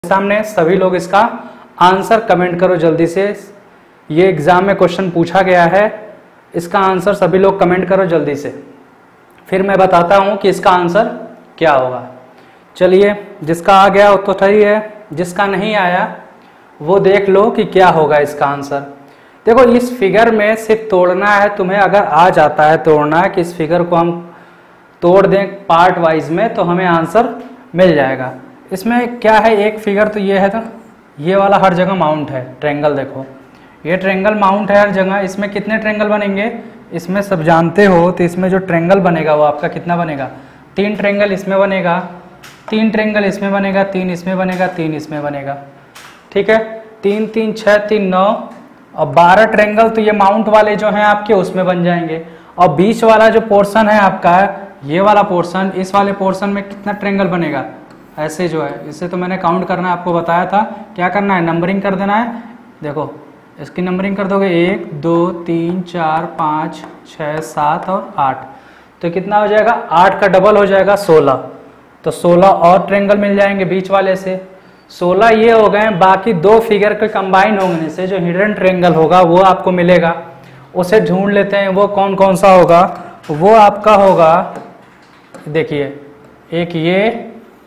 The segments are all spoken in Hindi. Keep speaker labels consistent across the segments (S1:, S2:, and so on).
S1: सामने सभी लोग इसका आंसर कमेंट करो जल्दी से। ये एग्जाम में क्वेश्चन पूछा गया है, इसका आंसर सभी लोग कमेंट करो जल्दी से, फिर मैं बताता हूं कि इसका आंसर क्या होगा। चलिए, जिसका आ गया वो तो सही है, जिसका नहीं आया वो देख लो कि क्या होगा इसका आंसर। देखो, इस फिगर में सिर्फ तोड़ना है तुम्हें, अगर आ जाता है तोड़ना कि इस फिगर को हम तोड़ दें पार्ट वाइज में तो हमें आंसर मिल जाएगा। इसमें क्या है, एक फिगर तो ये है, तो ये वाला हर जगह माउंट है ट्रायंगल। देखो ये ट्रायंगल माउंट है हर जगह। इसमें कितने ट्रायंगल बनेंगे, इसमें सब जानते हो, तो इसमें जो ट्रायंगल बनेगा वो आपका कितना बनेगा, 3 ट्रायंगल इसमें बनेगा, 3 ट्रायंगल इसमें बनेगा, 3 इसमें बनेगा, 3 इसमें बनेगा। ठीक है, 3 3 6 3 9 और 12 ट्रायंगल तो ये माउंट वाले जो हैं आपके उसमें बन जाएंगे। और बीच वाला जो पोर्शन है आपका, ये वाला पोर्शन, इस वाले पोर्शन में कितना ट्रायंगल बनेगा, ऐसे जो है, इसे तो मैंने काउंट करना है, आपको बताया था क्या करना है, नंबरिंग कर देना है। देखो इसकी नंबरिंग कर दोगे 1 2 3 4 5 6 7 और 8, तो कितना हो जाएगा, 8 का डबल हो जाएगा 16, तो 16 और ट्रायंगल मिल जाएंगे बीच वाले से। 16 ये हो गए, बाकी 2 फिगर के कंबाइन होने से जो हिडन ट्रायंगल होगा वो आपको मिलेगा, उसे ढूंढ लेते हैं। वो कौन कौन सा होगा, वो आपका होगा, देखिए एक ये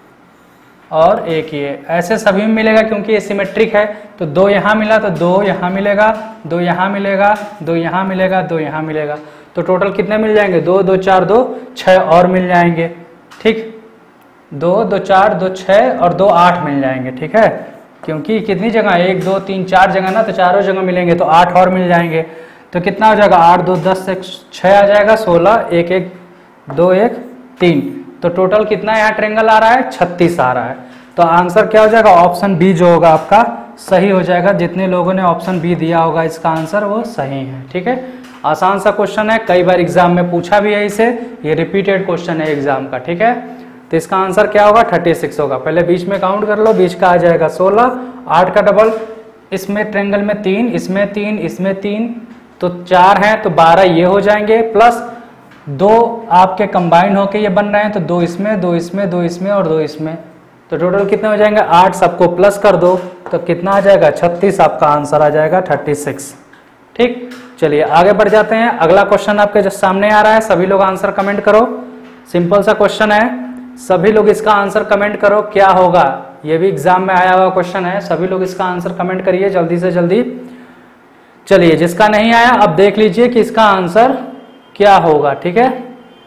S1: और एक ये, ऐसे सभी में मिलेगा क्योंकि ये सिमेट्रिक है। तो 2 यहाँ मिला तो 2 यहाँ मिलेगा, 2 यहाँ मिलेगा, 2 यहाँ मिलेगा, 2 यहाँ मिलेगा, तो टोटल कितने मिल जाएंगे, 2 2 4 2 6 और मिल जाएंगे। ठीक, 2 2 4 2 6 और 2 8 मिल जाएंगे। ठीक है, क्योंकि कितनी जगह, 1 2 3 4 जगह ना, तो चारों जगह मिलेंगे, तो 8 और मिल जाएंगे। तो कितना हो जाएगा, 8 2 10 6 आ जाएगा, 16 1 1 2 1 3, तो टोटल कितना यहाँ ट्रायंगल आ रहा है, 36 आ रहा है। तो आंसर क्या हो जाएगा, ऑप्शन बी जो होगा आपका सही हो जाएगा। जितने लोगों ने ऑप्शन बी दिया होगा इसका आंसर वो सही है। ठीक है, आसान सा क्वेश्चन है, कई बार एग्जाम में पूछा भी है इसे, ये रिपीटेड क्वेश्चन है एग्जाम का। ठीक है, तो इसका आंसर क्या होगा, 36 होगा। पहले बीच में काउंट कर लो, बीच का आ जाएगा 16, 8 का डबल, इसमें ट्रायंगल में 3, इसमें 3, इसमें 3, तो 4 हैं, तो 12 ये हो जाएंगे, प्लस 2 आपके कंबाइन होके ये बन रहे हैं, तो 2 इसमें 2 इसमें 2 इसमें और 2 इसमें, तो टोटल कितने हो जाएंगे, 8, सबको प्लस कर दो तो कितना आ जाएगा, 36, आपका आंसर आ जाएगा 36। ठीक, चलिए आगे बढ़ जाते हैं। अगला क्वेश्चन आपके जो सामने आ रहा है, सभी लोग आंसर कमेंट करो। सिंपल सा क्वेश्चन है, सभी लोग इसका आंसर कमेंट करो क्या होगा। ये भी एग्जाम में आया हुआ क्वेश्चन है, सभी लोग इसका आंसर कमेंट करिए जल्दी से जल्दी। चलिए, जिसका नहीं आया अब देख लीजिए कि इसका आंसर क्या होगा। ठीक है,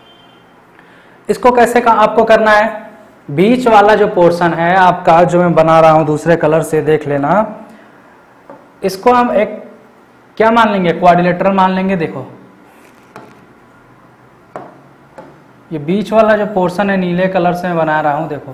S1: इसको कैसे आपको करना है, बीच वाला जो पोर्शन है आपका, जो मैं बना रहा हूं दूसरे कलर से, देख लेना, इसको हम एक क्या मान लेंगे, क्वाड्रिलेटरल मान लेंगे। देखो ये बीच वाला जो पोर्शन है नीले कलर से मैं बना रहा हूं, देखो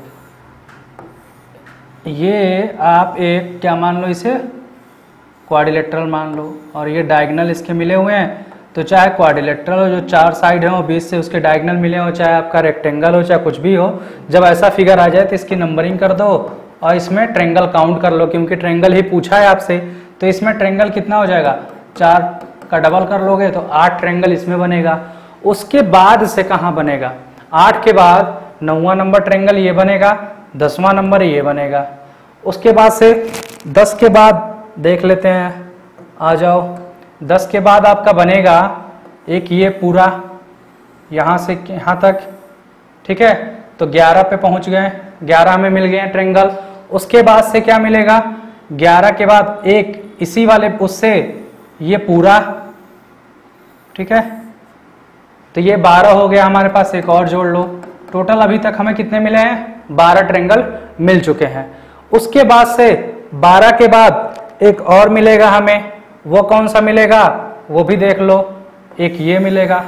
S1: ये आप एक क्या मान लो, इसे क्वाड्रिलेटरल मान लो, और ये डायगोनल इसके मिले हुए हैं, तो चाहे क्वाड्रिलेटरल हो, जो 4 साइड हो बीच से उसके डायगोनल मिले हो, चाहे आपका रेक्टेंगल हो, चाहे कुछ भी हो, जब ऐसा फिगर आ जाए तो इसकी नंबरिंग कर दो और इसमें ट्रायंगल काउंट कर लो, क्योंकि ट्रायंगल ही पूछा है आपसे। तो इसमें ट्रायंगल कितना हो जाएगा, 4 का डबल कर लोगे तो 8 ट्रायंगल इसमें बनेगा। उसके बाद से कहाँ बनेगा, 8 के बाद 9वां नंबर ट्रायंगल ये बनेगा, 10वां नंबर ये बनेगा। उसके बाद से 10 के बाद देख लेते हैं, आ जाओ, 10 के बाद आपका बनेगा एक ये पूरा यहाँ से यहाँ तक। ठीक है, तो 11 पे पहुंच गए, 11 में मिल गए ट्रायंगल। उसके बाद से क्या मिलेगा, 11 के बाद एक इसी वाले उससे ये पूरा। ठीक है, तो ये 12 हो गया हमारे पास, एक और जोड़ लो। टोटल अभी तक हमें कितने मिले हैं, 12 ट्रायंगल मिल चुके हैं। उसके बाद से 12 के बाद एक और मिलेगा हमें, वो कौन सा मिलेगा वो भी देख लो, एक ये मिलेगा,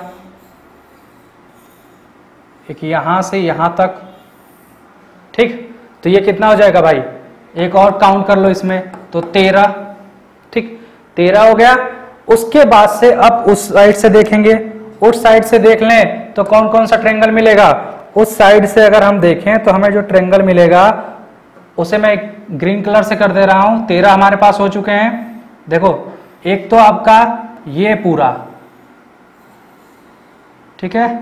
S1: एक यहां से यहां तक। ठीक, तो ये कितना हो जाएगा भाई, एक और काउंट कर लो इसमें, तो 13। ठीक, 13 हो गया। उसके बाद से अब उस साइड से देखेंगे, उस साइड से देख लें तो कौन कौन सा ट्रायंगल मिलेगा। उस साइड से अगर हम देखें तो हमें जो ट्रायंगल मिलेगा उसे मैं ग्रीन कलर से कर दे रहा हूं। 13 हमारे पास हो चुके हैं। देखो, एक तो आपका ये पूरा, ठीक है,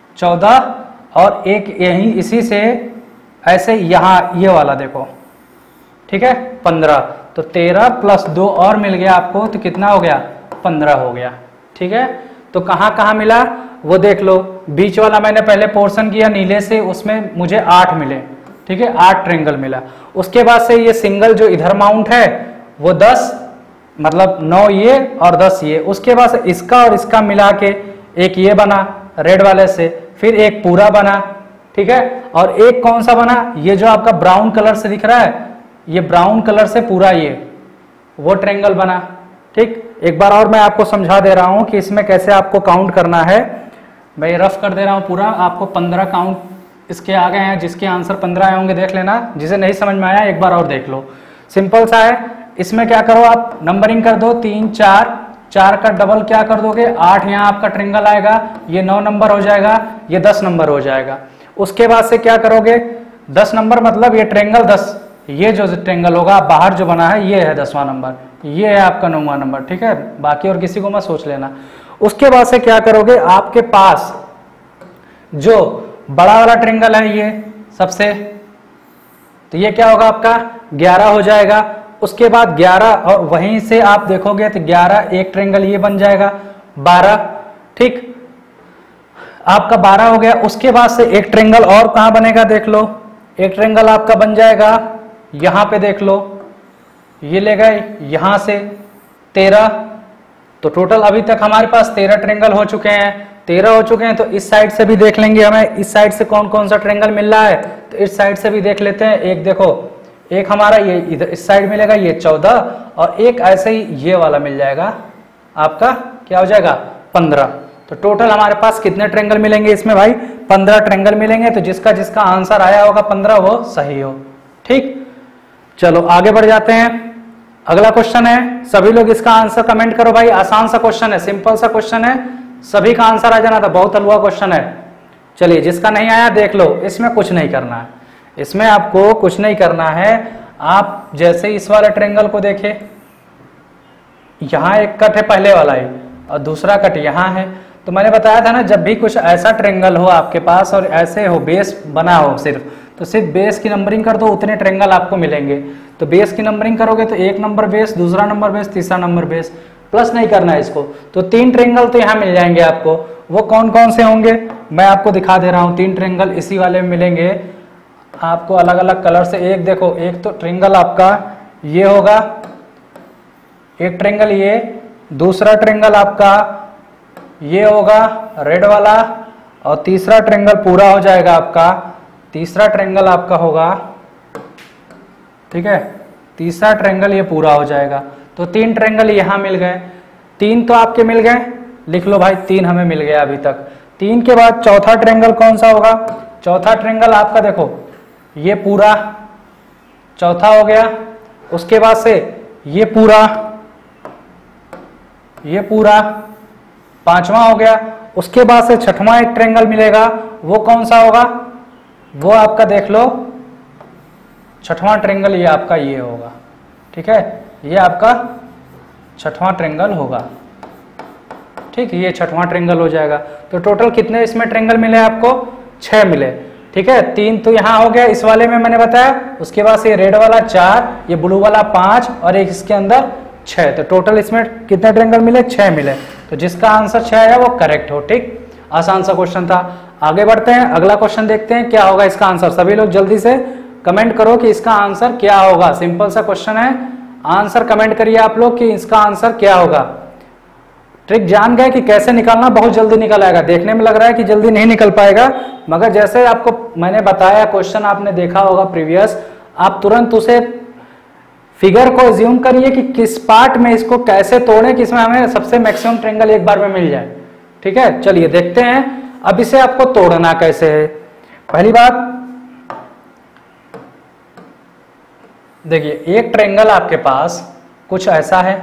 S1: 14, और एक यही इसी से ऐसे यहाँ ये वाला देखो, ठीक है 15, तो 13 प्लस 2 और मिल गया आपको, तो कितना हो गया 15 हो गया। ठीक है, तो कहाँ कहाँ मिला वो देख लो। बीच वाला मैंने पहले पोर्शन किया नीले से, उसमें मुझे 8 मिले। ठीक है 8 ट्रेंगल मिला। उसके बाद से ये सिंगल जो इधर माउंट है वो 10, मतलब 9 ये और 10 ये। उसके बाद से इसका और इसका मिला के एक ये बना रेड वाले से, फिर एक पूरा बना। ठीक है, और एक कौन सा बना, ये जो आपका ब्राउन कलर से दिख रहा है, ये ब्राउन कलर से पूरा ये वो ट्रेंगल बना। ठीक, एक बार और मैं आपको समझा दे रहा हूं कि इसमें कैसे आपको काउंट करना है। मैं रफ कर दे रहा हूं पूरा आपको। 15 काउंट इसके आ गए हैं, जिसके आंसर 15 आए होंगे देख लेना। जिसे नहीं समझ में आया एक बार और देख लो, सिंपल सा है। इसमें क्या करो आप, नंबरिंग कर दो 3 4, 4 का डबल क्या कर दोगे 8, यहाँ आपका ट्रेंगल आएगा, ये 9 नंबर हो जाएगा, ये 10 नंबर हो जाएगा। उसके बाद से क्या करोगे 10 नंबर मतलब ये ट्रेंगल 10, ये जो ट्रेंगल होगा बाहर जो बना है ये है 10वां नंबर, ये है आपका 9वां नंबर। ठीक है, बाकी और किसी को मत सोच लेना। उसके बाद से क्या करोगे, आपके पास जो बड़ा वाला ट्रेंगल है ये सबसे, तो ये क्या होगा आपका 11 हो जाएगा। उसके बाद 11 और वहीं से आप देखोगे तो 11 एक ट्रेंगल ये बन जाएगा 12। ठीक, आपका 12 हो गया। उसके बाद से एक ट्रेंगल और कहां बनेगा देख लो, एक ट्रेंगल आपका बन जाएगा यहां पे देख लो, ये ले गए यहां से 13। तो टोटल अभी तक हमारे पास 13 ट्रेंगल हो चुके हैं। 13 हो चुके हैं, तो इस साइड से भी देख लेंगे हमें इस साइड से कौन कौन सा ट्रेंगल मिल रहा है, तो इस साइड से भी देख लेते हैं। एक देखो, एक हमारा ये इधर इस साइड मिलेगा ये 14, और एक ऐसे ही ये वाला मिल जाएगा आपका, क्या हो जाएगा 15। तो टोटल हमारे पास कितने ट्रेंगल मिलेंगे इसमें भाई 15 ट्रेंगल मिलेंगे। तो जिसका जिसका आंसर आया होगा 15 वो सही हो। ठीक, चलो आगे बढ़ जाते हैं। अगला क्वेश्चन है, सभी लोग इसका आंसर कमेंट करो भाई। आसान सा क्वेश्चन है, सिंपल सा क्वेश्चन है, सभी का आंसर आ जाना था, बहुत हलवा क्वेश्चन है। चलिए जिसका नहीं आया देख लो, इसमें कुछ नहीं करना है, इसमें आपको कुछ नहीं करना है। आप जैसे इस वाले ट्रेंगल को देखे, यहां एक कट है पहले वाला ही और दूसरा कट यहां है। तो मैंने बताया था ना, जब भी कुछ ऐसा ट्रेंगल हो आपके पास और ऐसे हो बेस बना हो सिर्फ, तो सिर्फ बेस की नंबरिंग कर दो, उतने ट्रेंगल आपको मिलेंगे। तो बेस की नंबरिंग करोगे तो 1 नंबर बेस, दूसरा नंबर बेस, तीसरा नंबर बेस, प्लस नहीं करना है इसको। तो 3 ट्रेंगल तो यहाँ मिल जाएंगे आपको। वो कौन कौन से होंगे मैं आपको दिखा दे रहा हूँ। 3 ट्रेंगल इसी वाले में मिलेंगे आपको अलग अलग कलर से। एक देखो, एक तो ट्रेंगल आपका ये होगा, एक ट्रेंगल ये, दूसरा ट्रेंगल आपका ये होगा रेड वाला, और तीसरा ट्रेंगल पूरा हो जाएगा आपका, तीसरा ट्रेंगल आपका होगा, ठीक है, तीसरा ट्रेंगल ये पूरा हो जाएगा। तो 3 ट्रेंगल यहां मिल गए, 3 तो आपके मिल गए, लिख लो भाई 3 हमें मिल गया अभी तक। 3 के बाद चौथा ट्रेंगल कौन सा होगा, चौथा ट्रेंगल आपका देखो ये पूरा चौथा हो गया। उसके बाद से ये पूरा, ये पूरा पांचवा हो गया। उसके बाद से छठवां एक ट्रेंगल मिलेगा, वो कौन सा होगा, वो आपका देख लो छठवां ट्रेंगल ये आपका ये होगा। ठीक है, ये आपका छठवां ट्रेंगल होगा। ठीक, ये छठवां ट्रेंगल हो जाएगा। तो टोटल कितने इसमें ट्रेंगल मिले आपको, 6 मिले। ठीक है, 3 तो यहां हो गया इस वाले में मैंने बताया। उसके बाद से रेड वाला 4, ये ब्लू वाला 5 और एक इसके अंदर 6। तो टोटल इसमें कितने ट्रेंगल मिले, 6 मिले। तो जिसका आंसर 6 आया वो करेक्ट हो। ठीक, आसान सा क्वेश्चन था। आगे बढ़ते हैं, अगला क्वेश्चन देखते हैं क्या होगा इसका आंसर। सभी लोग जल्दी से कमेंट करो कि इसका आंसर क्या होगा। सिंपल सा क्वेश्चन है, आंसर कमेंट करिए आप लोग कि इसका आंसर क्या होगा। ट्रिक जान गए कि कैसे निकालना, बहुत जल्दी निकल आएगा। देखने में लग रहा है कि जल्दी नहीं निकल पाएगा, मगर जैसे आपको मैंने बताया, क्वेश्चन आपने देखा होगा प्रीवियस, आप तुरंत उसे फिगर को एज्यूम करिए कि किस पार्ट में इसको कैसे तोड़ें कि इसमें हमें सबसे मैक्सिमम ट्रेंगल एक बार में मिल जाए। ठीक है, चलिए देखते हैं अब इसे आपको तोड़ना कैसे है। पहली बात देखिए, एक ट्रेंगल आपके पास कुछ ऐसा है,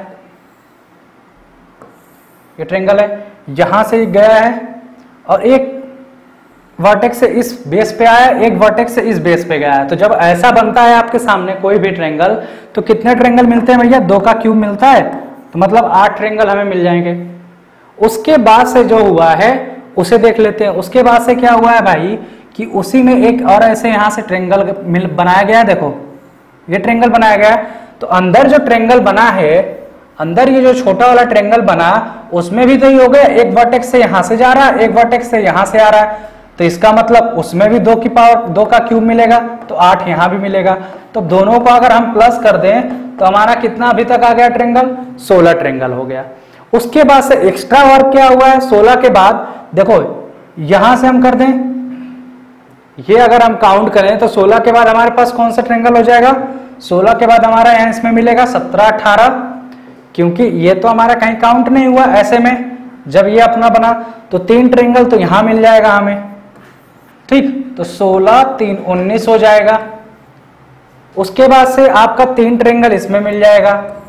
S1: ये ट्रेंगल है, यहां से गया है और एक वर्टेक्स से इस बेस पे आया, एक वर्टेक्स से इस बेस पे गया है। तो जब ऐसा बनता है आपके सामने कोई भी ट्रेंगल, तो कितने ट्रेंगल मिलते हैं भैया, 2 का क्यूब मिलता है, तो मतलब 8 ट्रेंगल हमें मिल जाएंगे। उसके बाद से जो हुआ है उसे देख लेते हैं। उसके बाद से क्या हुआ है भाई कि उसी में एक और ऐसे यहां से ट्रेंगल बनाया गया है। देखो ये ट्रेंगल बनाया गया है। तो अंदर जो ट्रेंगल बना है, अंदर ये जो छोटा वाला ट्रेंगल बना, उसमें भी तो ये हो गया, एक वर्टेक्स से यहां से जा रहा है, एक वर्टेक्स से यहां से आ रहा है, तो इसका मतलब उसमें भी 2 की पावर 2 का क्यूब मिलेगा, तो 8 यहां भी मिलेगा। तो दोनों को अगर हम प्लस कर दें तो हमारा कितना अभी तक आ गया ट्रेंगल, 16 ट्रेंगल हो गया। उसके बाद से एक्स्ट्रा वर्क क्या हुआ है, 16 के बाद देखो यहां से हम कर दें, ये अगर हम काउंट करें तो 16 के बाद हमारे पास कौन सा ट्रेंगल हो जाएगा, 16 के बाद हमारा यहां इसमें मिलेगा 17, 18, क्योंकि ये तो हमारा कहीं काउंट नहीं हुआ ऐसे में, जब ये अपना बना तो 3 ट्रेंगल तो यहां मिल जाएगा हमें, ठीक। तो 16, 3, 19 हो जाएगा। उसके बाद से आपका 3 ट्रेंगल इसमें मिल जाएगा,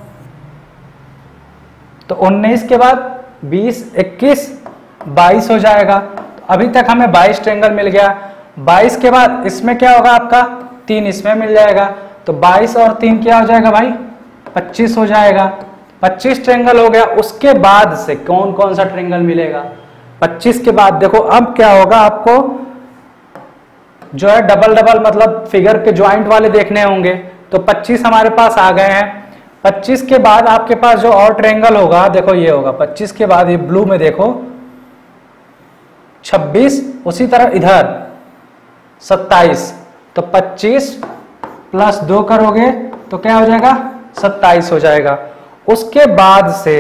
S1: तो 19 के बाद 20, 21, 22 हो जाएगा। तो अभी तक हमें 22 ट्रेंगल मिल गया। 22 के बाद इसमें क्या होगा आपका, 3 इसमें मिल जाएगा, तो 22 और 3 क्या हो जाएगा भाई, 25 हो जाएगा। 25 ट्रेंगल हो गया। उसके बाद से कौन कौन सा ट्रेंगल मिलेगा, 25 के बाद देखो अब क्या होगा, आपको जो है डबल डबल मतलब फिगर के ज्वाइंट वाले देखने होंगे। तो 25 हमारे पास आ गए हैं। 25 के बाद आपके पास जो और ट्रेंगल होगा, देखो ये होगा 25 के बाद, ये ब्लू में देखो 26, उसी तरह इधर 27, तो 25 प्लस 2 करोगे तो क्या हो जाएगा, 27 हो जाएगा। उसके बाद से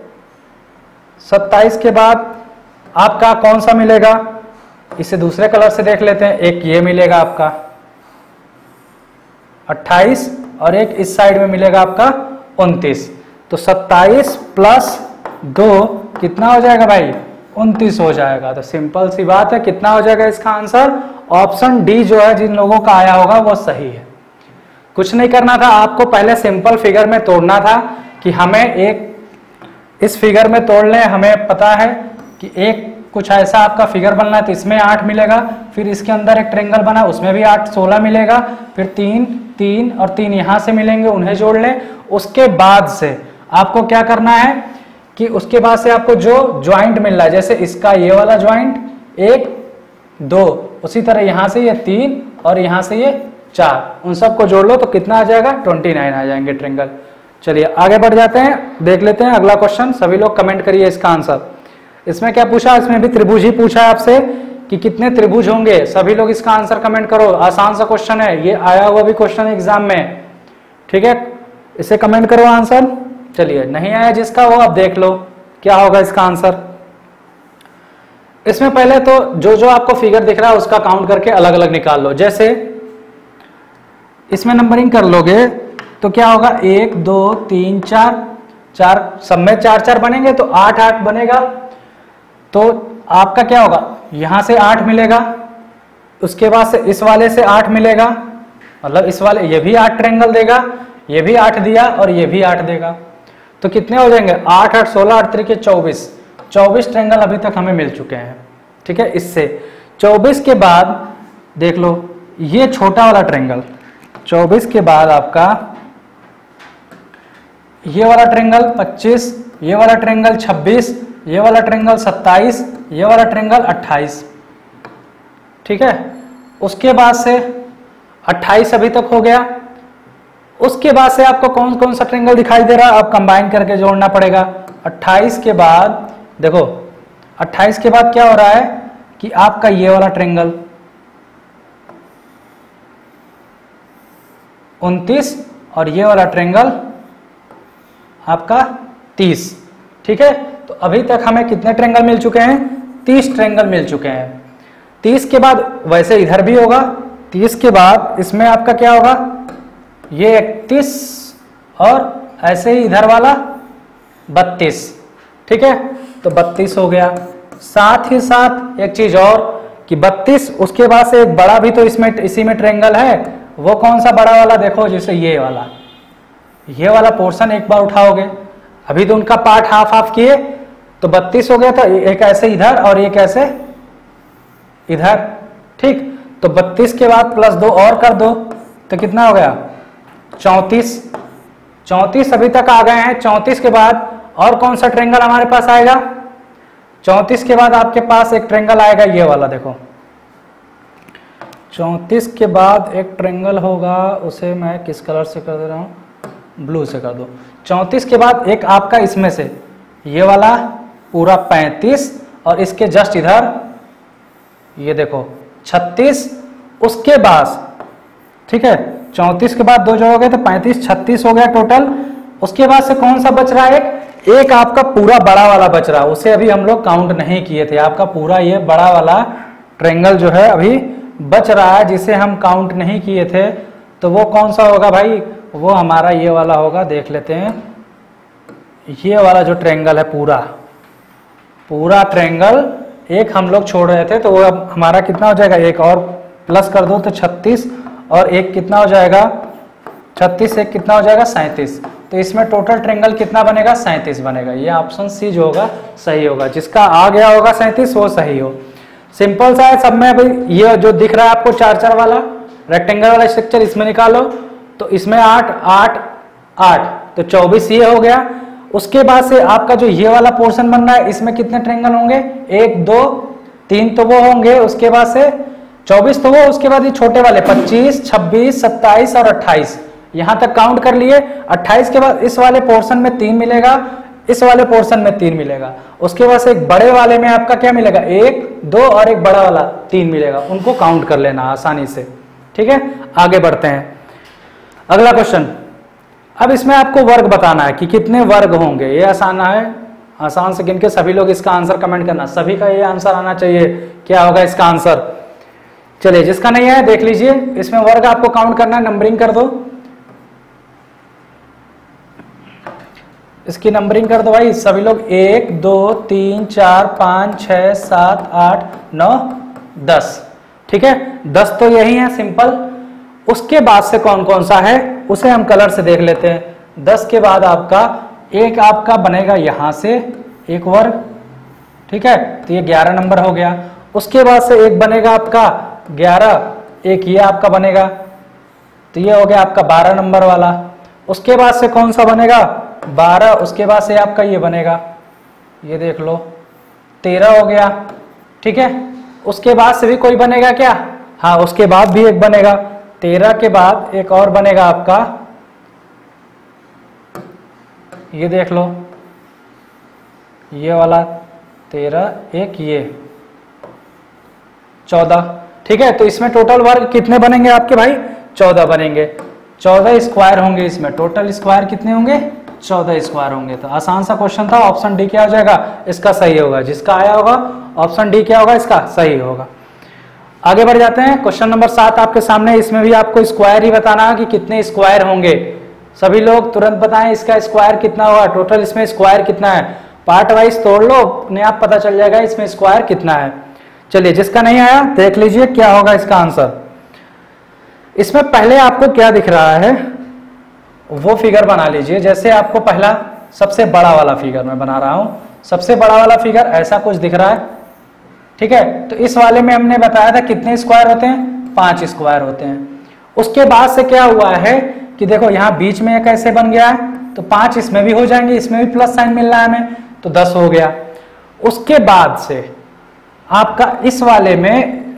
S1: 27 के बाद आपका कौन सा मिलेगा, इसे दूसरे कलर से देख लेते हैं। एक ये मिलेगा आपका 28 और एक इस साइड में मिलेगा आपका 29, तो 27 प्लस 2 कितना हो जाएगा भाई, 29 हो जाएगा। तो सिंपल सी बात है, कितना हो जाएगा इसका आंसर, ऑप्शन डी जो है जिन लोगों का आया होगा वो सही है। कुछ नहीं करना था, आपको पहले सिंपल फिगर में तोड़ना था कि हमें एक इस फिगर में तोड़ लें, हमें पता है कि एक कुछ ऐसा आपका फिगर बनना है, तो इसमें 8 मिलेगा, फिर इसके अंदर एक ट्रेंगल बना उसमें भी 8, 16 मिलेगा, फिर 3, 3 और 3 यहां से मिलेंगे, उन्हें जोड़ लें। उसके बाद से आपको क्या करना है कि उसके बाद से आपको जो ज्वाइंट मिल रहा है, जैसे इसका ये वाला ज्वाइंट 1, 2, उसी तरह यहां से ये 3 और यहां से ये 4, उन सबको जोड़ लो तो कितना आ जाएगा, 29 आ जाएंगे ट्रेंगल। चलिए आगे बढ़ जाते हैं, देख लेते हैं अगला क्वेश्चन। सभी लोग कमेंट करिए इसका आंसर। इसमें क्या पूछा, इसमें भी त्रिभुज ही पूछा है आपसे कि कितने त्रिभुज होंगे। सभी लोग इसका आंसर कमेंट करो, आसान सा क्वेश्चन है, ये आया हुआ भी क्वेश्चन एग्जाम में, ठीक है। इसे कमेंट करो आंसर। चलिए नहीं आया जिसका वो अब देख लो क्या होगा इसका आंसर। इसमें पहले तो जो जो आपको फिगर दिख रहा है उसका काउंट करके अलग अलग निकाल लो। जैसे इसमें नंबरिंग कर लोगे तो क्या होगा, 1, 2, 3, 4, सब में 4 4 बनेंगे तो 8 8 बनेगा। तो आपका क्या होगा, यहां से 8 मिलेगा, उसके बाद से इस वाले से 8 मिलेगा, मतलब इस वाले ये भी 8 ट्रेंगल देगा, ये भी 8 दिया और ये भी 8 देगा, तो कितने हो जाएंगे, 8 8 16 8 3 के 24, 24 ट्रेंगल अभी तक हमें मिल चुके हैं, ठीक है। इससे 24 के बाद देख लो ये छोटा वाला ट्रेंगल, 24 के बाद आपका ये वाला ट्रेंगल 25, ये वाला ट्रेंगल 26, ये वाला ट्रेंगल 27, ये वाला ट्रेंगल 28, ठीक है। उसके बाद से 28 अभी तक हो गया। उसके बाद से आपको कौन कौन सा ट्रेंगल दिखाई दे रहा है, आप कंबाइन करके जोड़ना पड़ेगा। 28 के बाद देखो, 28 के बाद क्या हो रहा है कि आपका ये वाला ट्रेंगल 29 और ये वाला ट्रेंगल आपका 30, ठीक है। तो अभी तक हमें कितने ट्रेंगल मिल चुके हैं, 30 ट्रेंगल मिल चुके हैं। 30 के बाद वैसे इधर भी होगा, 30 के बाद इसमें आपका क्या होगा, ये 31 और ऐसे ही इधर वाला 32, ठीक है। तो 32 हो गया। साथ ही साथ एक चीज और कि 32 उसके बाद से एक बड़ा भी तो इसमें इसी में ट्रेंगल है, वो कौन सा बड़ा वाला, देखो जैसे ये वाला पोर्शन एक बार उठाओगे, अभी तो उनका पार्ट हाफ हाफ किए तो 32 हो गया था, एक ऐसे इधर और एक ऐसे इधर, ठीक। तो 32 के बाद प्लस 2 और कर दो तो कितना हो गया, 34। 34 अभी तक आ गए हैं। 34 के बाद और कौन सा ट्रेंगल हमारे पास आएगा, 34 के बाद आपके पास एक ट्रेंगल आएगा ये वाला, देखो 34 के बाद एक ट्रायंगल होगा, उसे मैं किस कलर से कर दे रहा हूँ, ब्लू से कर दो। 34 के बाद एक आपका इसमें से ये वाला पूरा 35 और इसके जस्ट इधर ये देखो 36, उसके बाद ठीक है 34 के बाद दो जोड़ोगे तो 35 36 हो गया टोटल। उसके बाद से कौन सा बच रहा है, एक आपका पूरा बड़ा वाला बच रहा है, उसे अभी हम लोग काउंट नहीं किए थे। आपका पूरा ये बड़ा वाला ट्रायंगल जो है अभी बच रहा है जिसे हम काउंट नहीं किए थे, तो वो कौन सा होगा भाई, वो हमारा ये वाला होगा। देख लेते हैं, ये वाला जो ट्रायंगल है पूरा ट्रायंगल एक हम लोग छोड़ रहे थे, तो वो अब हमारा कितना हो जाएगा, एक और प्लस कर दो तो 36 और एक कितना हो जाएगा 36, एक कितना हो जाएगा 37। तो इसमें टोटल ट्रायंगल कितना बनेगा, 37 बनेगा। ये ऑप्शन सी जो होगा सही होगा, जिसका आ गया होगा 37 वो सही हो। सिंपल सा है सब में। भाई ये जो दिख रहा है आपको 4-4 वाला रेक्टेंगल वाला स्ट्रक्चर, इसमें निकालो तो इसमें 8 8 8 तो 24 ये हो गया। उसके बाद से आपका जो ये वाला पोर्शन बन रहा है इसमें कितने ट्रायंगल होंगे, 1 2 3 तो वो होंगे, उसके बाद से 24 तो वो, उसके बाद ये छोटे वाले 25 26 27 और 28 यहां तक काउंट कर लिए। 28 के बाद इस वाले पोर्शन में 3 मिलेगा, इस वाले पोर्शन में 3 मिलेगा, उसके बाद से एक बड़े वाले में आपका क्या मिलेगा 1 2 और एक बड़ा वाला 3 मिलेगा। उनको काउंट कर लेना आसानी से, ठीक है। आगे बढ़ते हैं, अगला क्वेश्चन। अब इसमें आपको वर्ग बताना है कि कितने वर्ग होंगे। ये आसान है, आसान से गिन के सभी लोग इसका आंसर कमेंट करना, सभी का ये आंसर आना चाहिए। क्या होगा इसका आंसर, चलिए जिसका नहीं है देख लीजिए। इसमें वर्ग आपको काउंट करना है, नंबरिंग कर दो, इसकी नंबरिंग कर दो भाई सभी लोग। 1 2 3 4 5 6 7 8 9 10, ठीक है 10 तो यही है सिंपल। उसके बाद से कौन कौन सा है उसे हम कलर से देख लेते हैं। 10 के बाद आपका एक आपका बनेगा यहां से एक वर्ग, ठीक है, तो ये 11 नंबर हो गया। उसके बाद से एक बनेगा आपका 11, एक ये आपका बनेगा, तो ये हो गया आपका 12 नंबर वाला। उसके बाद से कौन सा बनेगा 12, उसके बाद से आपका ये बनेगा, ये देख लो 13 हो गया, ठीक है। उसके बाद से भी कोई बनेगा क्या, हाँ उसके बाद भी एक बनेगा, 13 के बाद एक और बनेगा आपका, ये देख लो ये वाला 13, एक ये 14, ठीक है। तो इसमें टोटल वर्ग कितने बनेंगे आपके भाई, 14 बनेंगे। 14 स्क्वायर होंगे इसमें, टोटल स्क्वायर कितने होंगे 14 स्क्वायर होंगे। तो आसान सा क्वेश्चन था, ऑप्शन डी क्या हो जाएगा इसका सही होगा। जिसका आया होगा ऑप्शन डी क्या होगा इसका सही होगा। आगे बढ़ जाते हैं, क्वेश्चन नंबर 7 आपके सामने। इसमें भी आपको स्क्वायर ही बताना है कि कितने स्क्वायर होंगे। सभी लोग तुरंत बताएं इसका स्क्वायर कितना होगा, टोटल इसमें स्क्वायर कितना है। पार्ट वाइज तोड़ लो, अपने आप पता चल जाएगा इसमें स्क्वायर कितना है। चलिए जिसका नहीं आया देख लीजिए क्या होगा इसका आंसर। इसमें पहले आपको क्या दिख रहा है वो फिगर बना लीजिए। जैसे आपको पहला सबसे बड़ा वाला फिगर मैं बना रहा हूं, सबसे बड़ा वाला फिगर ऐसा कुछ दिख रहा है, ठीक है। तो इस वाले में हमने बताया था कितने स्क्वायर होते हैं, 5 स्क्वायर होते हैं। उसके बाद से क्या हुआ है कि देखो यहाँ बीच में एक ऐसे बन गया है, तो 5 इसमें भी हो जाएंगे, इसमें भी प्लस साइन मिल रहा है हमें, तो 10 हो गया। उसके बाद से आपका इस वाले में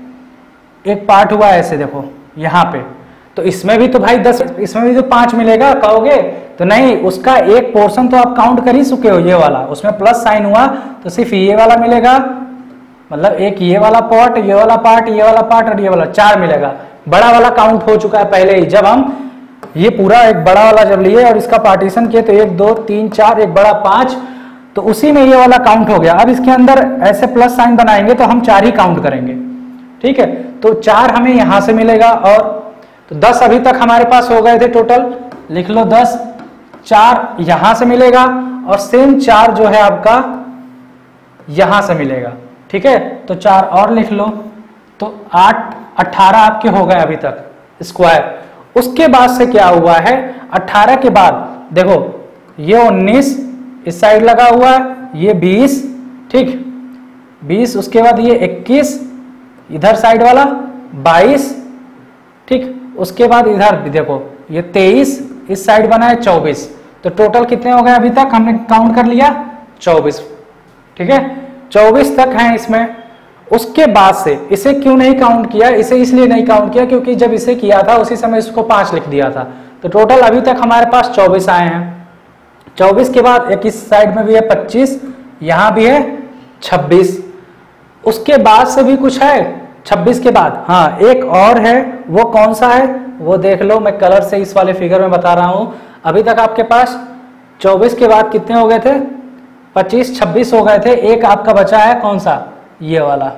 S1: एक पार्ट हुआ ऐसे देखो यहाँ पे, तो इसमें भी तो भाई 10, इसमें भी तो 5 मिलेगा कहोगे, तो नहीं, उसका एक पोर्शन तो आप काउंट कर ही चुके हो, ये वाला उसमें प्लस साइन हुआ तो सिर्फ ये वाला मिलेगा, मतलब एक ये वाला पार्ट, ये वाला पार्ट, ये वाला पार्ट और ये वाला 4 मिलेगा। बड़ा वाला काउंट हो चुका है पहले ही, जब हम ये पूरा एक बड़ा वाला जब लिए और इसका पार्टीशन किए तो 1 2 3 4 एक बड़ा 5, तो उसी में ये वाला काउंट हो गया। अब इसके अंदर ऐसे प्लस साइन बनाएंगे तो हम 4 ही काउंट करेंगे, ठीक है। तो 4 हमें यहां से मिलेगा, और तो 10 अभी तक हमारे पास हो गए थे टोटल, लिख लो 10, 4 यहां से मिलेगा और सेम 4 जो है आपका यहां से मिलेगा, ठीक है। तो 4 और लिख लो, तो 8 18 आपके हो गए अभी तक स्क्वायर। उसके बाद से क्या हुआ है, 18 के बाद देखो ये 19 इस साइड लगा हुआ है, ये 20, ठीक 20, उसके बाद ये 21 इधर साइड वाला 22, ठीक, उसके बाद इधर देखो ये 23 इस साइड बना है 24, तो टोटल कितने हो गए अभी तक हमने काउंट कर लिया 24, ठीक है 24 तक हैं इसमें। उसके बाद से इसे क्यों नहीं काउंट किया, इसे इसलिए नहीं काउंट किया क्योंकि जब इसे किया था उसी समय इसको 5 लिख दिया था। तो टोटल अभी तक हमारे पास 24 आए हैं। 24 के बाद एक इस साइड में भी है 25, यहां भी है 26, उसके बाद से भी कुछ है 26 के बाद, हाँ एक और है, वो कौन सा है वो देख लो, मैं कलर से इस वाले फिगर में बता रहा हूं। अभी तक आपके पास 24 के बाद कितने हो गए थे, 25 26 हो गए थे, एक आपका बचा है कौन सा, ये वाला,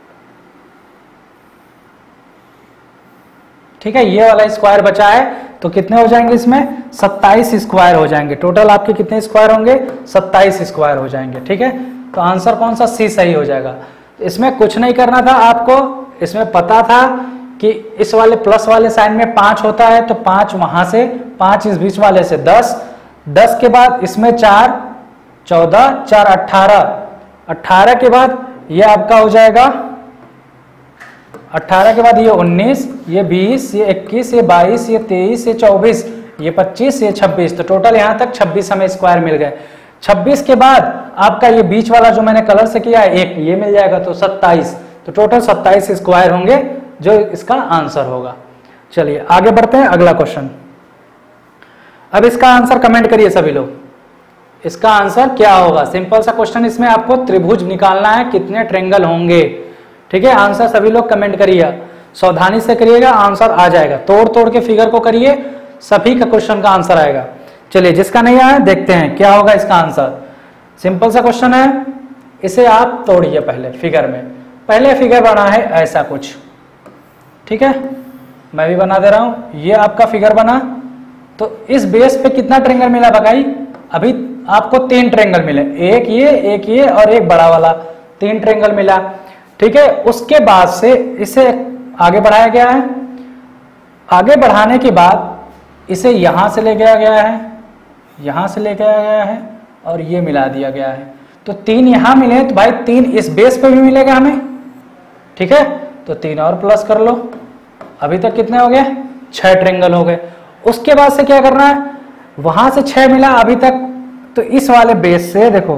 S1: ठीक है, ये वाला स्क्वायर बचा है। तो कितने हो जाएंगे इसमें, 27 स्क्वायर हो जाएंगे। टोटल आपके कितने स्क्वायर होंगे, 27 स्क्वायर हो जाएंगे, ठीक है। तो आंसर कौन सा, सी सही हो जाएगा। इसमें कुछ नहीं करना था आपको, इसमें पता था कि इस वाले प्लस वाले साइन में 5 होता है, तो 5 वहां से, 5 इस बीच वाले से 10, 10 के बाद इसमें 4 14, 4 18, 18 के बाद ये आपका हो जाएगा, 18 के बाद ये 19, ये 20, ये 21, ये 22, ये 23, ये 24, ये 25, ये 26। तो टोटल यहां तक 26 हमें स्क्वायर मिल गए। 26 के बाद आपका ये बीच वाला जो मैंने कलर से किया है एक, ये मिल जाएगा, तो 27। तो टोटल 27 स्क्वायर होंगे जो इसका आंसर होगा। चलिए आगे बढ़ते हैं, अगला क्वेश्चन। अब इसका आंसर कमेंट करिए सभी लोग, इसका आंसर क्या होगा। सिंपल सा क्वेश्चन, इसमें आपको त्रिभुज निकालना है, कितने ट्रायंगल होंगे, ठीक है। आंसर सभी लोग कमेंट करिए, सावधानी से करिएगा, आंसर आ जाएगा। तोड़ तोड़ के फिगर को करिए, सभी का क्वेश्चन का आंसर आएगा। चलिए जिसका नहीं आया देखते हैं क्या होगा इसका आंसर। सिंपल सा क्वेश्चन है, इसे आप तोड़िए पहले फिगर में। पहले फिगर बना है ऐसा कुछ, ठीक है, मैं भी बना दे रहा हूं। ये आपका फिगर बना, तो इस बेस पे कितना ट्रायंगल मिला बगाई, अभी आपको 3 ट्रायंगल मिले, एक ये और एक बड़ा वाला, 3 ट्रायंगल मिला, ठीक है। उसके बाद से इसे आगे बढ़ाया गया है, आगे बढ़ाने के बाद इसे यहां से ले गया गया है, यहां से ले गया गया है और ये मिला दिया गया है। तो 3 यहां मिले, तो भाई 3 इस बेस पे भी मिलेगा हमें, ठीक है। तो 3 और प्लस कर लो, अभी तक कितने हो गए, 6 ट्रायंगल हो गए। उसके बाद से क्या करना है, वहां से 6 मिला अभी तक, तो इस वाले बेस से देखो,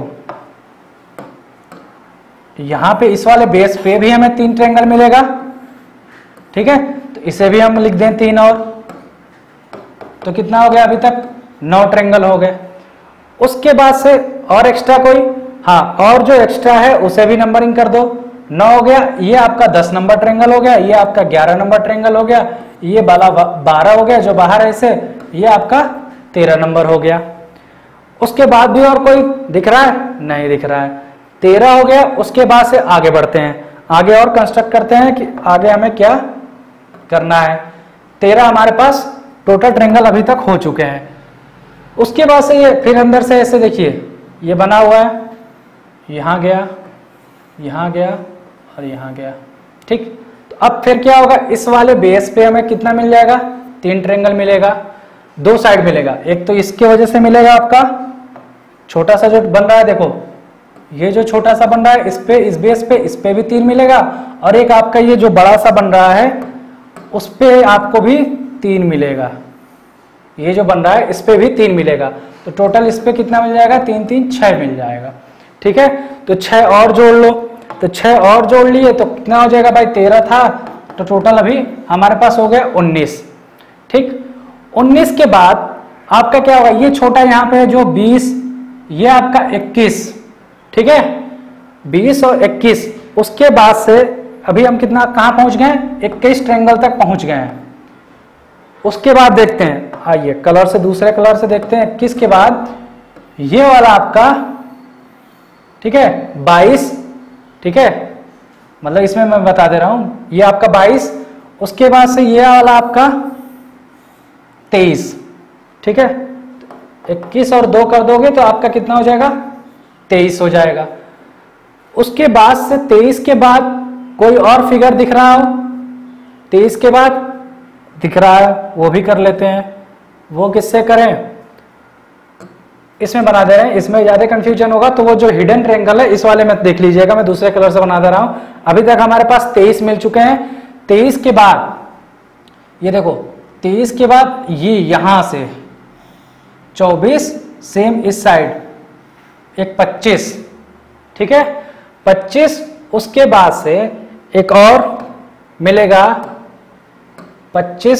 S1: यहां पे इस वाले बेस पे भी हमें 3 ट्रायंगल मिलेगा, ठीक है। तो इसे भी हम लिख दें 3 और, तो कितना हो गया, अभी तक 9 ट्रायंगल हो गए। उसके बाद से और एक्स्ट्रा कोई, हाँ और जो एक्स्ट्रा है उसे भी नंबरिंग कर दो, 9 हो गया, ये आपका 10 नंबर ट्रायंगल हो गया, ये आपका 11 नंबर ट्रायंगल हो गया, ये वाला 12 हो गया जो बाहर है इसे, ये आपका 13 नंबर हो गया। उसके बाद भी और कोई दिख रहा है, नहीं दिख रहा है, 13 हो गया। उसके बाद से आगे बढ़ते हैं, आगे और कंस्ट्रक्ट करते हैं कि आगे हमें क्या करना है। 13 हमारे पास टोटल ट्रायंगल अभी तक हो चुके हैं। उसके बाद से ये फिर अंदर से ऐसे देखिए, ये बना हुआ है, यहां गया, यहां गया और यहां गया, ठीक। तो अब फिर क्या होगा, इस वाले बेस पे हमें कितना मिल जाएगा, 3 ट्रायंगल मिलेगा, 2 साइड मिलेगा। एक तो इसके वजह से मिलेगा आपका छोटा सा जो बन रहा है, देखो ये जो छोटा सा बन रहा है, इस पे, इस बेस पे, इस पे भी 3 मिलेगा, और एक आपका ये जो बड़ा सा बन रहा है उस पे आपको भी 3 मिलेगा, ये जो बन रहा है इस पे भी 3 मिलेगा। तो टोटल इस पे कितना मिल जाएगा, 3 3 6 मिल जाएगा, ठीक है। तो 6 और जोड़ लो, तो 6 और जोड़ लिए तो कितना हो जाएगा भाई, 13 था, तो टोटल अभी हमारे पास हो गया 19, ठीक। 19 के बाद आपका क्या होगा, ये छोटा यहाँ पे है जो 20, ये आपका 21, ठीक है, 20 और 21। उसके बाद से अभी हम कितना कहाँ पहुंच गए, 21 ट्रायंगल तक पहुंच गए हैं। उसके बाद देखते हैं, आइए कलर से, दूसरे कलर से देखते हैं। 21 के बाद ये वाला आपका, ठीक है, 22, ठीक है, मतलब इसमें मैं बता दे रहा हूं, ये आपका 22। उसके बाद से ये वाला आपका 23, ठीक है, 21 और 2 कर दोगे तो आपका कितना हो जाएगा, 23 हो जाएगा। उसके बाद से 23 के बाद कोई और फिगर दिख रहा हो, 23 के बाद दिख रहा है, वो भी कर लेते हैं। वो किससे करें, इसमें बना दे रहे हैं, इसमें ज्यादा कंफ्यूजन होगा, तो वो जो हिडन ट्रायंगल है इस वाले में देख लीजिएगा, मैं दूसरे कलर से बना दे रहा हूं। अभी तक हमारे पास 23 मिल चुके हैं। 23 के बाद ये देखो, 23 के बाद ये यहां से 24, सेम इस साइड एक 25, ठीक है, 25 उसके बाद से एक और मिलेगा 25,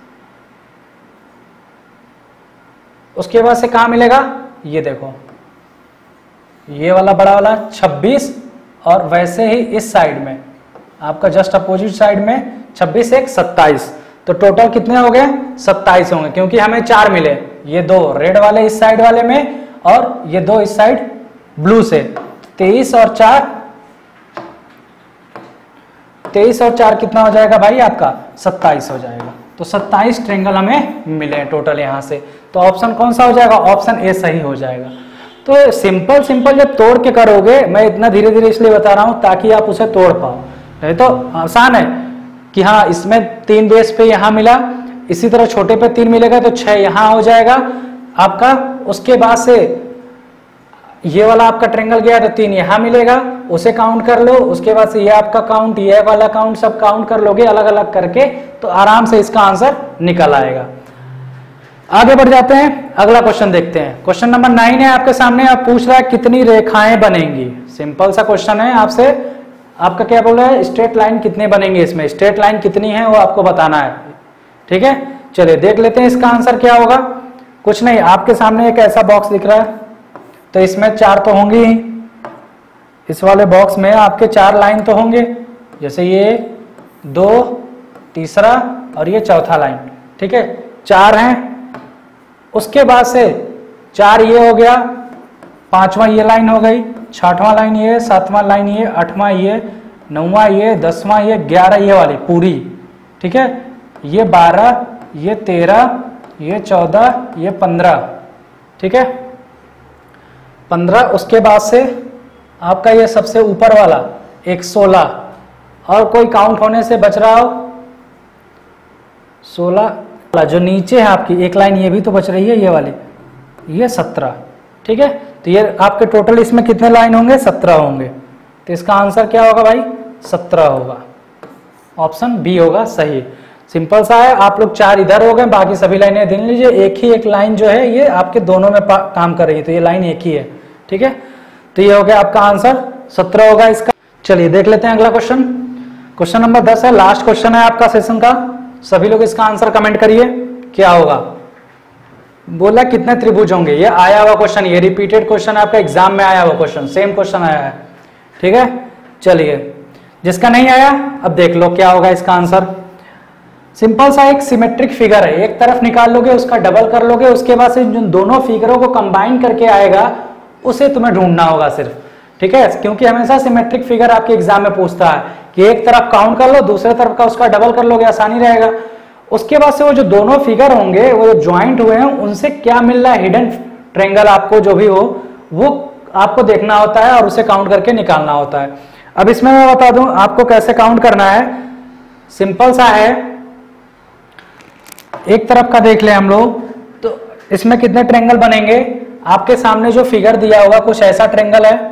S1: उसके बाद से कहां मिलेगा, ये देखो ये वाला बड़ा वाला 26, और वैसे ही इस साइड में आपका जस्ट अपोजिट साइड में 26 एक 27, तो टोटल कितने हो गए 27 होंगे, क्योंकि हमें 4 मिले, ये 2 रेड वाले इस साइड वाले में और ये 2 इस साइड ब्लू से। 23 और 4 कितना हो जाएगा भाई आपका 27 हो जाएगा। तो 27 ट्रायंगल हमें मिले हैं टोटल यहाँ से। तो ऑप्शन कौन सा हो जाएगा, ऑप्शन ए सही हो जाएगा। तो सिंपल जब तोड़ के करोगे, मैं इतना धीरे धीरे इसलिए बता रहा हूं ताकि आप उसे तोड़ पाओ, नहीं तो आसान है कि हाँ इसमें 3 बेस पे यहाँ मिला, इसी तरह छोटे पे 3 मिलेगा तो 6 यहाँ हो जाएगा आपका। उसके बाद से ये वाला आपका ट्रायंगल गया तो 3 यहाँ मिलेगा, उसे काउंट कर लो। उसके बाद से ये आपका काउंट, ये वाला काउंट, सब काउंट कर लोगे अलग अलग करके, तो आराम से इसका आंसर निकल आएगा। आगे बढ़ जाते हैं, अगला क्वेश्चन देखते हैं। क्वेश्चन नंबर 9 है आपके सामने। आप पूछ रहा है कितनी रेखाएं बनेंगी। सिंपल सा क्वेश्चन है आपसे, आपका क्या बोल रहा है, स्ट्रेट लाइन कितने बनेंगे, इसमें स्ट्रेट लाइन कितनी है वो आपको बताना है। ठीक है, चलिए देख लेते हैं इसका आंसर क्या होगा। कुछ नहीं, आपके सामने एक ऐसा बॉक्स दिख रहा है, तो इसमें 4 तो होंगे ही। इस वाले बॉक्स में आपके 4 लाइन तो होंगे, जैसे ये 2, तीसरा और ये चौथा लाइन। ठीक है, 4 हैं। उसके बाद से 4 ये हो गया, 5वां ये लाइन हो गई, 6वां लाइन ये, 7वां लाइन ये, 8वां ये, 9वां ये, 10वां ये, 11 ये वाली पूरी। ठीक है, ये 12, ये 13, ये 14, ये 15। ठीक है, 15। उसके बाद से आपका ये सबसे ऊपर वाला एक 16, और कोई काउंट होने से बच रहा हो 16, जो नीचे है आपकी एक लाइन ये भी तो बच रही है, ये वाली, ये 17। ठीक है, तो ये आपके टोटल इसमें कितने लाइन होंगे, 17 होंगे। तो इसका आंसर क्या होगा भाई, 17 होगा। ऑप्शन बी होगा सही। सिंपल सा है, आप लोग 4 इधर हो गए, बाकी सभी लाइनें गिन लीजिए। एक लाइन जो है ये आपके दोनों में काम कर रही है, तो ये लाइन एक ही है। ठीक है, तो ये हो गया आपका आंसर, 17 होगा इसका। चलिए देख लेते हैं अगला क्वेश्चन। क्वेश्चन नंबर 10 है, लास्ट क्वेश्चन है आपका सेशन का। सभी लोग इसका आंसर कमेंट करिए क्या होगा। बोला कितने त्रिभुज होंगे, ये आया हुआ क्वेश्चन, ये रिपीटेड क्वेश्चन है आपका एग्जाम में आया हुआ क्वेश्चन, सेम क्वेश्चन आया है। ठीक है, चलिए जिसका नहीं आया अब देख लो क्या होगा इसका आंसर। सिंपल सा एक सिमेट्रिक फिगर है, एक तरफ निकाल लोगे, उसका डबल कर लोगे, उसके बाद से जिन दोनों फिगरों को कंबाइन करके आएगा उसे तुम्हें ढूंढना होगा सिर्फ। ठीक है, क्योंकि हमेशा सिमेट्रिक फिगर आपके एग्जाम में पूछता है कि एक तरफ काउंट कर लो, दूसरे तरफ का उसका डबल कर लोगे, आसानी रहेगा। उसके बाद से वो जो दोनों फिगर होंगे वो जो ज्वाइंट हुए हैं उनसे क्या मिल रहा है, हिडन ट्रायंगल आपको जो भी हो वो आपको देखना होता है और उसे काउंट करके निकालना होता है। अब इसमें मैं बता दूं आपको कैसे काउंट करना है। सिंपल सा है, एक तरफ का देख ले हम लोग, तो इसमें कितने ट्रायंगल बनेंगे। आपके सामने जो फिगर दिया होगा कुछ ऐसा ट्रायंगल है।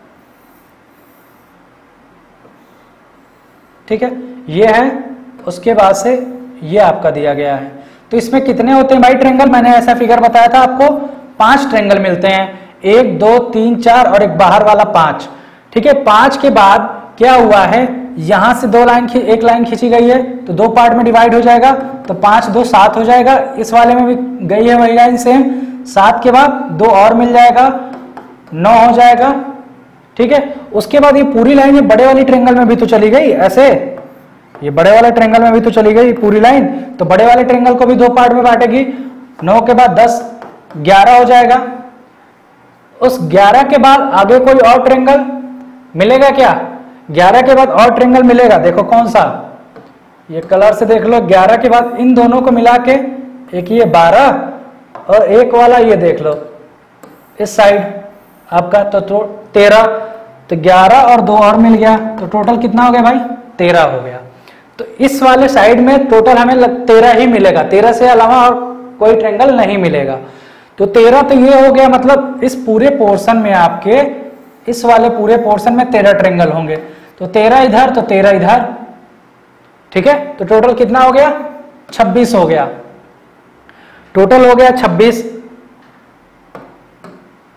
S1: ठीक है, ये है, उसके बाद से ये आपका दिया गया है। तो इसमें कितने होते हैं भाई ट्रायंगल, मैंने ऐसा फिगर बताया था आपको, 5 ट्रायंगल मिलते हैं, 1 2 3 4 और एक बाहर वाला 5। ठीक है, 5 के बाद क्या हुआ है, यहां से एक लाइन खींची गई है तो 2 पार्ट में डिवाइड हो जाएगा, तो 5 2 7 हो जाएगा। इस वाले में भी गई है वही लाइन सेम, 7 के बाद 2 और मिल जाएगा, 9 हो जाएगा। ठीक है, उसके बाद ये पूरी लाइन ये बड़े वाली ट्रायंगल में भी तो चली गई, ऐसे ये बड़े वाले ट्रायंगल में भी तो चली गई पूरी लाइन, तो बड़े वाले ट्रायंगल को भी 2 पार्ट में बांटेगी। 9 के बाद 10 11 हो जाएगा। उस 11 के बाद आगे कोई और ट्रायंगल मिलेगा क्या, 11 के बाद और ट्रायंगल मिलेगा, देखो कौन सा, ये कलर से देख लो। 11 के बाद इन दोनों को मिला के एक ये 12 और एक वाला ये देख लो इस साइड आपका, तो 13, तो 11 और 2 और मिल गया, तो टोटल कितना हो गया भाई, 13 हो गया। तो इस वाले साइड में टोटल हमें 13 ही मिलेगा, 13 से अलावा और कोई ट्रायंगल नहीं मिलेगा। तो 13 तो ये हो गया, मतलब इस पूरे पोर्शन में आपके इस वाले पूरे पोर्शन में 13 ट्रायंगल होंगे, तो 13 इधर तो 13 इधर। ठीक है, तो टोटल कितना हो गया, 26 हो गया, टोटल हो गया 26।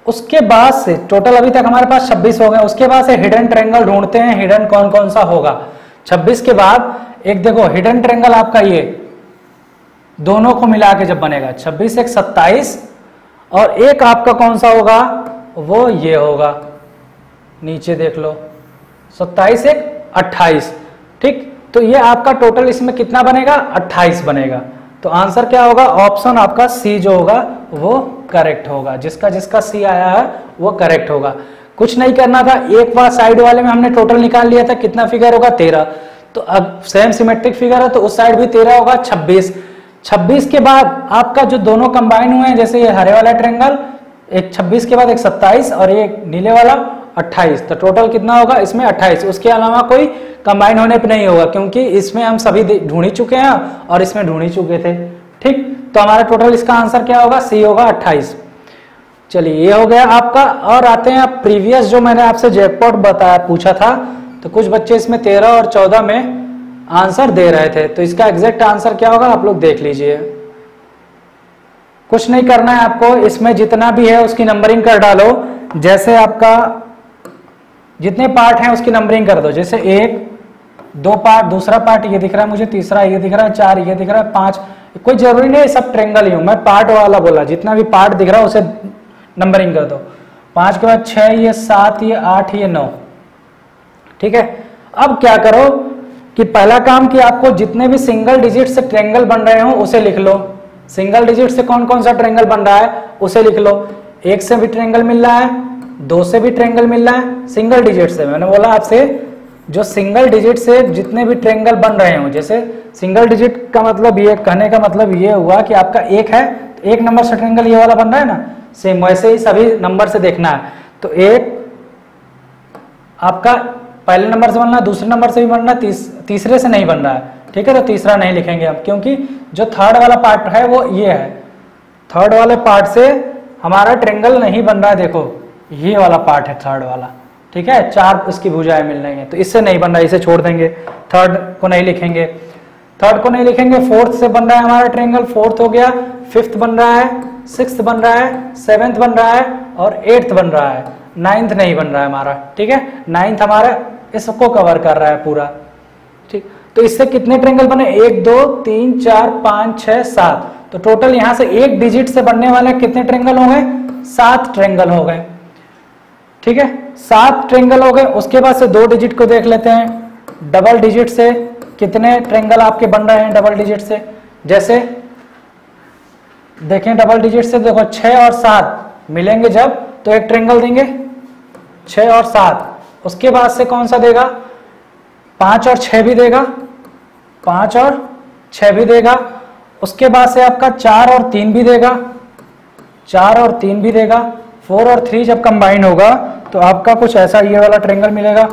S1: उसके बाद से टोटल अभी तक हमारे पास 26 हो गए। उसके बाद से हिडन ट्रायंगल ढूंढते हैं, हिडन कौन कौन सा होगा। 26 के बाद एक देखो हिडन ट्रायंगल आपका ये दोनों को मिला के जब बनेगा 26 एक 27 और एक आपका कौन सा होगा वो ये होगा, नीचे देख लो 27 एक 28। ठीक, तो ये आपका टोटल इसमें कितना बनेगा 28 बनेगा। तो आंसर क्या होगा, ऑप्शन आपका सी जो होगा वो करेक्ट होगा। जिसका जिसका सी आया है वो करेक्ट होगा। कुछ नहीं करना था, एक बार साइड वाले में हमने टोटल निकाल लिया था, कितना फिगर होगा 13। तो अब सेम सिमेट्रिक फिगर है तो उस साइड भी 13 होगा 26। 26 के बाद आपका जो दोनों कंबाइन हुए हैं, जैसे ये हरे वाला ट्रायंगल, एक 26 के बाद एक 27 और ये नीले वाला 28, तो टोटल कितना होगा इसमें 28। उसके अलावा कोई कंबाइन होने पे नहीं होगा, क्योंकि इसमें हम सभी ढूंढ ही चुके हैं और इसमें ढूंढ ही चुके थे। ठीक, तो हमारा टोटल इसका आंसर क्या होगा, सी होगा 28। चलिए ये हो गया आपका। और आते हैं आप प्रीवियस जो मैंने आपसे जैकपॉट बताया पूछा था, तो कुछ बच्चे इसमें 13 और 14 में आंसर दे रहे थे। तो इसका एग्जैक्ट आंसर क्या होगा आप लोग देख लीजिए। कुछ नहीं करना है आपको, इसमें जितना भी है उसकी नंबरिंग कर डालो। जैसे आपका जितने पार्ट हैं उसकी नंबरिंग कर दो। जैसे 1 2 पार्ट, दूसरा पार्ट ये दिख रहा है मुझे, तीसरा ये दिख रहा है, 4 ये दिख रहा है, 5, कोई जरूरी नहीं सब ट्रायंगल ही हो, मैं पार्ट वाला बोला। जितना भी पार्ट दिख रहा है उसे नंबरिंग कर दो। 5 के बाद 6, ये 7, ये 8, ये 9। ठीक है, अब क्या करो कि पहला काम कि आपको जितने भी सिंगल डिजिट से ट्रायंगल बन रहे हो उसे लिख लो। सिंगल डिजिट से कौन कौन सा ट्रायंगल बन रहा है उसे लिख लो। 1 से भी ट्रायंगल मिल रहा है, 2 से भी ट्रायंगल मिल रहा है, सिंगल डिजिट से मैंने बोला आपसे जो सिंगल डिजिट से जितने भी ट्रायंगल बन रहे हो। जैसे सिंगल डिजिट का मतलब ये, कहने का मतलब ये हुआ कि आपका 1 है तो 1 नंबर से ट्रायंगल ये वाला बन रहा है ना, सेम वैसे ही सभी नंबर से देखना है। तो 1 आपका पहले नंबर से बन रहा है, दूसरे नंबर से भी बन रहा है, तीसरे से नहीं बन रहा है। ठीक है, तो तीसरा नहीं लिखेंगे हम, क्योंकि जो थर्ड वाला पार्ट है वो ये है। थर्ड वाले पार्ट से हमारा ट्रायंगल नहीं बन रहा है, देखो ये वाला पार्ट है थर्ड वाला। ठीक है, 4 इसकी भुजाएं मिल रही हैं, तो इससे नहीं बन रहा है, इसे छोड़ देंगे, थर्ड को नहीं लिखेंगे। थर्ड को नहीं लिखेंगे, 4th से बन रहा है हमारा ट्रायंगल, 4th हो गया, 5th बन रहा है, 6th बन रहा है, 7th बन रहा है और 8th बन रहा है, 9th नहीं बन रहा है हमारा। ठीक है, 9th हमारा इसको कवर कर रहा है पूरा। ठीक, तो इससे कितने ट्रायंगल बने, 1 2 3 4 5 6 7। तो टोटल यहां से एक डिजिट से बनने वाले कितने ट्रायंगल हो गए, 7 ट्रायंगल हो गए। ठीक है, 7 ट्रायंगल हो गए। उसके बाद से 2 डिजिट को देख लेते हैं। डबल डिजिट से कितने ट्रायंगल आपके बन रहे हैं, डबल डिजिट से जैसे देखें, डबल डिजिट से देखो 6 और 7 मिलेंगे जब तो एक ट्रायंगल देंगे, 6 और 7। उसके बाद से कौन सा देगा, 5 और 6 भी देगा, 5 और 6 भी देगा। उसके बाद से आपका 4 और 3 भी देगा, 4 और 3 भी देगा। 4 और 3 जब कंबाइन होगा तो आपका कुछ ऐसा ये वाला ट्रायंगल मिलेगा,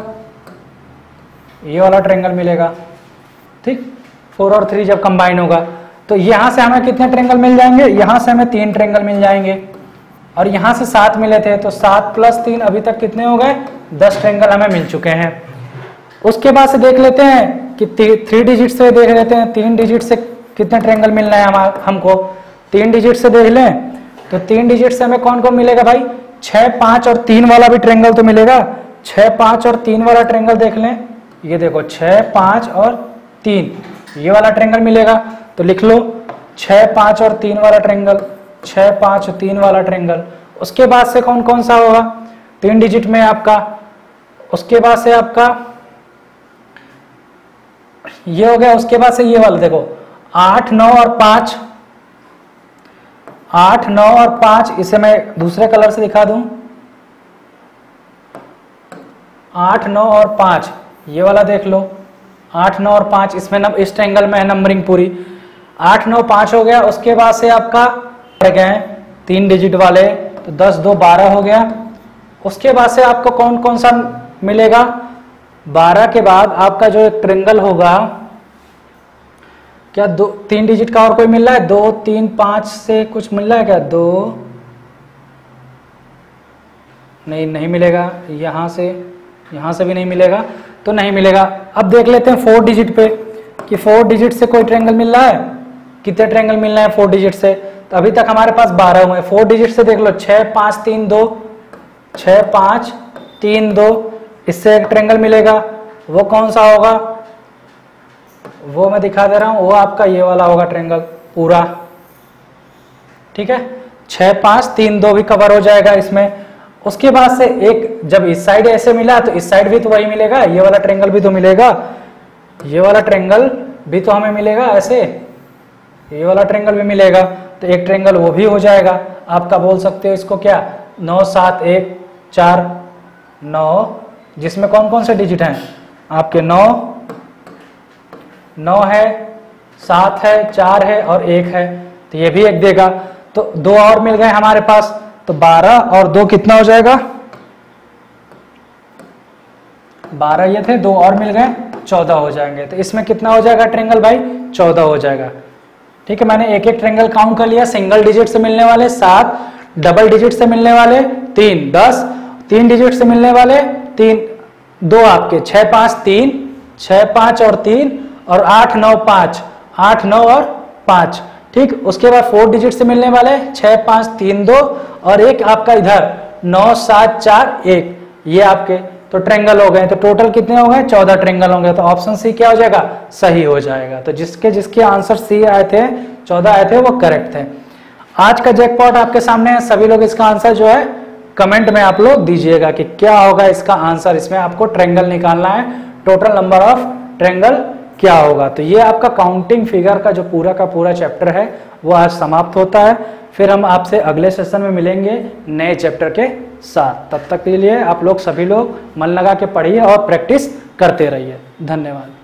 S1: ये वाला ट्रायंगल मिलेगा। ठीक, 4 और 3 जब कंबाइन होगा तो यहां से हमें कितने ट्रायंगल मिल जाएंगे, यहां से हमें 3 ट्रायंगल मिल जाएंगे और यहां से 7 मिले थे, तो 7 + 3 अभी तक कितने हो गए, 10 ट्रायंगल हमें मिल चुके हैं। उसके बाद से देख लेते हैं कि 3 डिजिट से देख लेते हैं, 3 डिजिट से कितने ट्रायंगल मिल रहे हैं हमको। 3 डिजिट से देख लें तो 3 डिजिट से हमें कौन कौन मिलेगा भाई, 6 5 और 3 वाला भी ट्रायंगल तो मिलेगा। 6 5 और 3 वाला ट्रायंगल देख लें, ये देखो 6 5 और 3 ये वाला ट्रायंगल मिलेगा। तो लिख लो 6 5 और 3 वाला ट्रायंगल, 6 5 3 वाला ट्रायंगल। उसके बाद से कौन कौन सा होगा 3 डिजिट में आपका, उसके बाद से आपका ये हो गया। उसके बाद से ये वाला देखो 8 9 और 5, 8 9 और 5, इसे मैं दूसरे कलर से दिखा दूं, 8 9 और 5 ये वाला देख लो, 8 9 और 5 इसमें इस ट्रायंगल में है नंबरिंग पूरी। 8 9 5 हो गया। उसके बाद से आपका गए 3 डिजिट वाले, तो 10 2 12 हो गया। उसके बाद से आपको कौन कौन सा मिलेगा, 12 के बाद आपका जो एक ट्रायंगल होगा, क्या 3 डिजिट का और कोई मिल रहा है, 2 3 5 से कुछ मिल रहा है क्या, 2 नहीं मिलेगा, यहां से भी नहीं मिलेगा, तो नहीं मिलेगा। अब देख लेते हैं 4 डिजिट पे कि 4 डिजिट से कोई ट्रायंगल मिल रहा है, कितने ट्रायंगल मिल रहे हैं 4 डिजिट से। तो अभी तक हमारे पास 12 हुए। 4 डिजिट से देख लो, 6 5 3 2, 6 5 3 2, इससे एक ट्रायंगल मिलेगा। वो कौन सा होगा, वो मैं दिखा दे रहा हूं, वो आपका ये वाला होगा ट्रायंगल पूरा। ठीक है, 6 5 3 2 भी कवर हो जाएगा इसमें। उसके बाद से एक, जब इस साइड ऐसे मिला तो इस साइड भी तो वही मिलेगा, ये वाला ट्रायंगल भी तो मिलेगा, ये वाला ट्रायंगल भी तो हमें मिलेगा ऐसे, ये वाला ट्रायंगल भी मिलेगा। तो एक ट्रायंगल वो भी हो जाएगा। आपका बोल सकते हो इसको क्या, 9 7 1 4 9, जिसमें कौन कौन से डिजिट हैं आपके, 9 है, 7 है, 4 है और 1 है, तो ये भी एक देगा। तो 2 और मिल गए हमारे पास, तो 12 और 2 कितना हो जाएगा, 12 ये थे, 2 और मिल गए, 14 हो जाएंगे। तो इसमें कितना हो जाएगा ट्रायंगल भाई, 14 हो जाएगा। ठीक है, मैंने एक एक ट्रायंगल काउंट कर लिया। सिंगल डिजिट से मिलने वाले 7, डबल डिजिट से मिलने वाले 3 10, 3 डिजिट से मिलने वाले 3 2 आपके 6 5 3, 6 5 और 3 और 8 9 5, 8 9 और 5। ठीक, उसके बाद 4 डिजिट से मिलने वाले 6 5 3 2 और एक आपका इधर 9 7 4 1, ये आपके तो ट्रायंगल हो गए। तो टोटल कितने हो गए, 14 ट्रायंगल होंगे। तो ऑप्शन सी क्या हो जाएगा, सही हो जाएगा। तो जिसके जिसके आंसर सी आए थे, 14 आए थे, वो करेक्ट थे। आज का जैकपॉट आपके सामने है, सभी लोग इसका आंसर जो है कमेंट में आप लोग दीजिएगा कि क्या होगा इसका आंसर। इसमें आपको ट्रायंगल निकालना है, टोटल नंबर ऑफ ट्रायंगल क्या होगा। तो ये आपका काउंटिंग फिगर का जो पूरा का पूरा चैप्टर है वो आज समाप्त होता है। फिर हम आपसे अगले सेशन में मिलेंगे नए चैप्टर के साथ। तब तक के लिए आप लोग सभी लोग मन लगा के पढ़िए और प्रैक्टिस करते रहिए। धन्यवाद।